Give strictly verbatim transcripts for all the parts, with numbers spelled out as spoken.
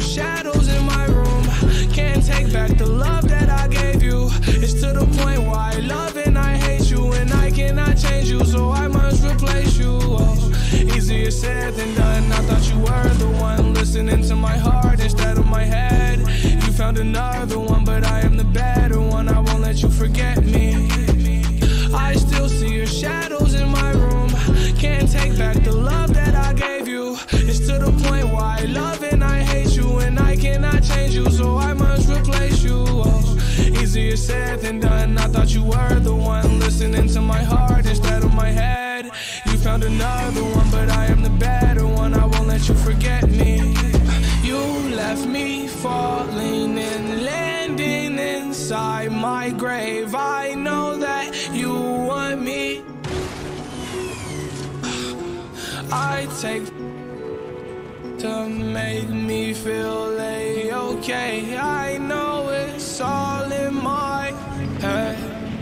your shadows in my room. Can't take back the love that I gave you. It's to the point where I love and I hate you, and I cannot change you, so I must replace you. Oh, easier said than done. I thought you were the one listening to my heart instead of my head. You found another one, but I am the better one. I won't let you forget me. I still see your shadows in my room. Can't take back the love that I gave you. It's to the point where I love and I hate you, and I cannot change you, so I must replace you. Oh, easier said than done. I thought you were the one listening to my heart instead of my head. You found another one, but I am the better one. I won't let you forget me. You left me falling and landing inside my grave. I know that you want me. I take to make me feel A-okay. I know it's all in my head.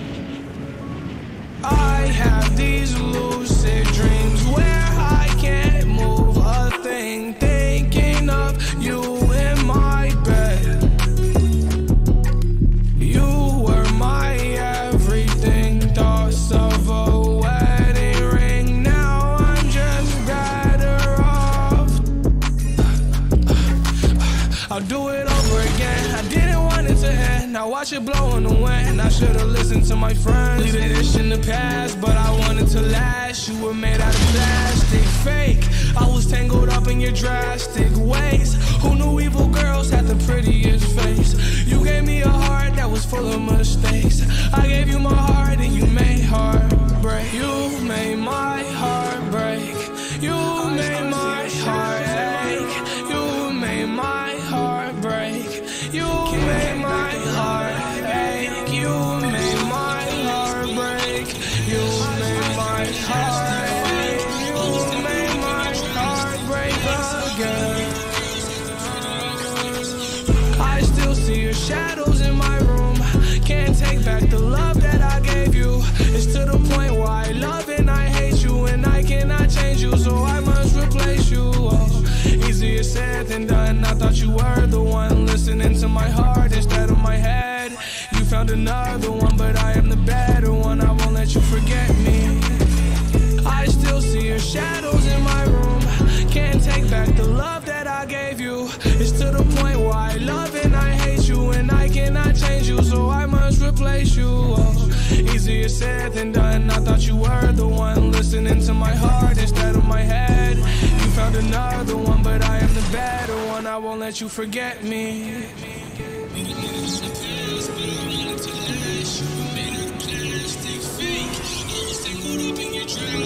I have these lucid dreams where I can't move a thing, thinking of you in my bed. You were my everything, thoughts of a wedding ring. Now I'm just better off. I'll do it over again. I didn't want it to end. Now watch it blow in the wind. I should've listened to my friends. Leave this in the past, but I wanted to last. You were made out of plastic, fake. I was tangled up in your drastic ways. Who knew evil girls had the prettiest face? You gave me a heart that was full of mistakes. I gave you my heart and you made heartbreak. You made my heart break. You made my heart ache. You made my heart break. You made my heart ache. You made my heart break. You made my heart ache. You made my heart break again. I still see your shadows in my room. Can't take back the love that I gave you. It's to the point where I love and I hate you, and I cannot change you, so I must replace you. Oh, easier said than done. I thought you were the one listening to my heart instead of my head. You found another one, but I am the better one. I won't let you forget me. I still see your shadows in my room. Can't take back the love that I gave you. It's to the point where I love and I hate you, and I cannot change you, so I must replace you. Oh, easier said than done. I thought you were the one listening to my heart instead of my head. You found another one, but I am the better one. I won't let you forget me. Up in your dreams.